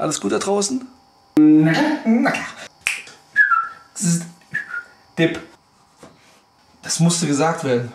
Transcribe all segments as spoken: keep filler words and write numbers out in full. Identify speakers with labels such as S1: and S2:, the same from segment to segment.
S1: Alles gut da draußen?
S2: Na, na klar.
S1: Dip. Das musste gesagt werden.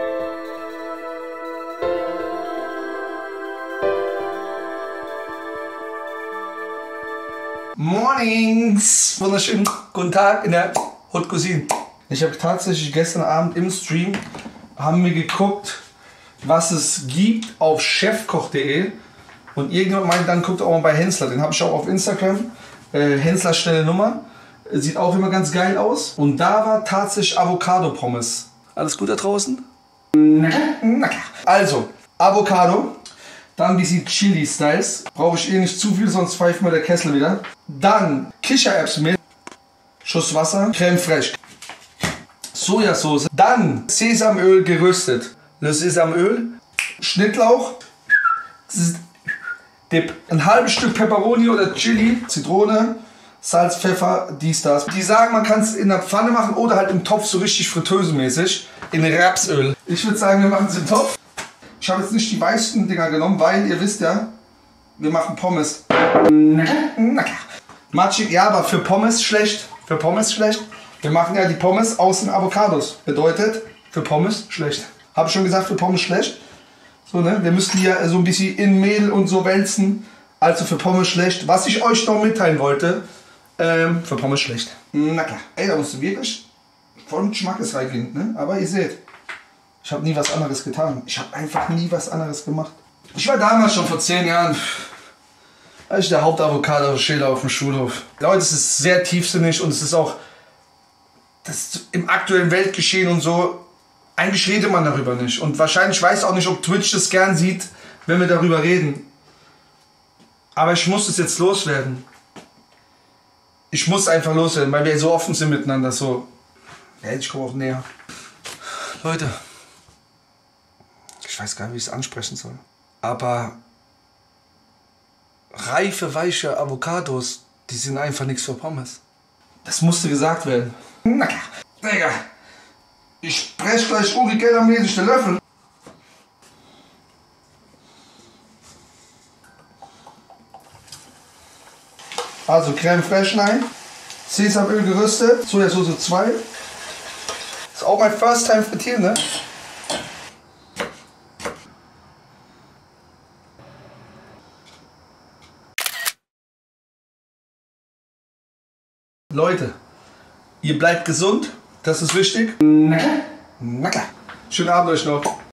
S1: Mornings! Wunderschönen guten Tag in der Haute Cuisine. Ich habe tatsächlich gestern Abend im Stream haben wir geguckt, was es gibt auf chefkoch punkt de und irgendjemand meinte dann, guckt auch mal bei Hensler, den habe ich auch auf Instagram. Äh, Hensler schnelle Nummer, sieht auch immer ganz geil aus. Und da war tatsächlich Avocado-Pommes. Alles gut da draußen?
S2: Na, na klar.
S1: Also, Avocado, dann ein bisschen Chili-Styles. Brauche ich eh nicht zu viel, sonst pfeift mir der Kessel wieder. Dann Kichererbsenmehl, Schuss Wasser, Creme fraiche, Sojasauce, dann Sesamöl geröstet. Das Sesamöl, Schnittlauch, Dip, ein halbes Stück Peperoni oder Chili, Zitrone, Salz, Pfeffer, dies, das. Die sagen, man kann es in der Pfanne machen oder halt im Topf so richtig fritteusemäßig in Rapsöl. Ich würde sagen, wir machen es im Topf. Ich habe jetzt nicht die weißen Dinger genommen, weil ihr wisst ja, wir machen Pommes.
S2: Na, na klar.
S1: Matschig, ja, aber für Pommes schlecht. Für Pommes schlecht. Wir machen ja die Pommes aus den Avocados. Bedeutet, für Pommes schlecht. Habe ich schon gesagt, für Pommes schlecht. So, ne? Wir müssen hier so ein bisschen in Mehl und so wälzen. Also für Pommes schlecht. Was ich euch noch mitteilen wollte, ähm, für Pommes schlecht. Na klar. Ey, da musst du wirklich voll Schmackes reingehen, ne? Aber ihr seht, ich habe nie was anderes getan. Ich habe einfach nie was anderes gemacht. Ich war damals schon vor zehn Jahren, als ich der Hauptavocado-Schäler auf dem Schulhof. Leute, es ist sehr tiefsinnig und es ist auch das im aktuellen Weltgeschehen und so. Eigentlich redet man darüber nicht. Und wahrscheinlich weiß auch nicht, ob Twitch das gern sieht, wenn wir darüber reden. Aber ich muss es jetzt loswerden. Ich muss einfach loswerden, weil wir so offen sind miteinander. So. Ja, ich komme auch näher. Leute. Ich weiß gar nicht, wie ich es ansprechen soll. Aber reife, weiche Avocados, die sind einfach nichts für Pommes. Das musste gesagt werden.
S2: Na klar.
S1: Digga. Ich spreche gleich Uri Gellermäßig den Löffel. Also Creme fraiche rein, Sesamöl geröstet, Sojasauce zwei. Ist auch mein first time frittieren, ne? Leute, ihr bleibt gesund, das ist wichtig.
S2: Na, na klar.
S1: Schönen Abend euch noch.